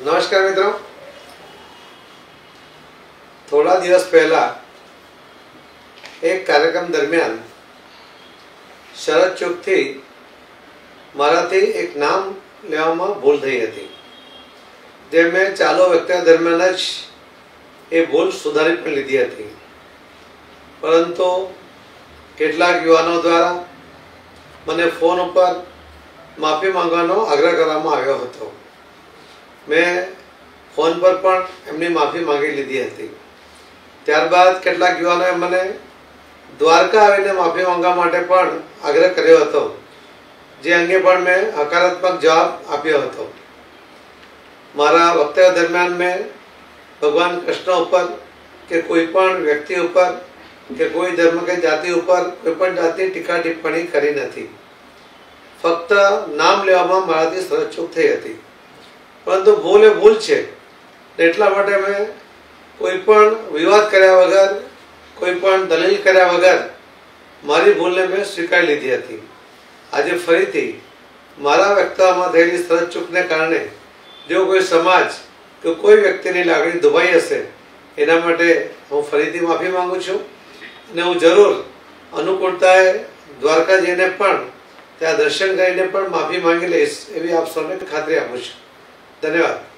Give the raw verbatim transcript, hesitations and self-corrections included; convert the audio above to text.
नमस्कार मित्रों, थोड़ा दिवस पहला एक कार्यक्रम दरमियान शरद चूक थी माराथी एक नाम लेवामां भूल थई हती, जे मैं चालू व्यक्ति दरमियान ज ए भूल सुधारी पण लीधी हती, परंतु केटलाक युवानो द्वारा मने फोन पर माफी मांगवानो आग्रह करवामां आव्यो हतो। मैं फोन पर पण एमनी माफी मांगी लीधी हती। त्यारबाद केटलाक युवानोए मने द्वारका आवीने माफी मांगवा माटे पण आग्रह कर्यो हतो, जे अंगे पण मैं हकारात्मक जवाब आप्यो हतो। मारा वक्तव्य दरमियान मैं भगवान कृष्ण पर के कोई पण व्यक्ति पर के कोई धर्म के जाति पर कोई पण जाति टीका टिप्पणी करी नथी। फक्त नाम लेवामां माराथी सरळ चूक थई हती, परंतु भूल ए भूल छे। એટલા માટે मैं कोई पण विवाद कर्या वगर कोई पण दलील कर्या वगर मारी भूलने मैं स्वीकारी लीधी हती। આજે ફરીથી મારા વ્યક્તિત્વમાં થયેલી સરળ ચૂકને કારણે જો કોઈ સમાજ કે કોઈ વ્યક્તિની લાગણી દુભાઈ હશે એના માટે હું ફરીથી માફી માંગુ છું અને હું જરૂર અનુકૂળતાએ દ્વારકા જઈને પણ ત્યાં દર્શન કરીને પણ માફી માંગી લઈશ એવી આપ સૌને ખાતરી આપું છું। ધન્યવાદ।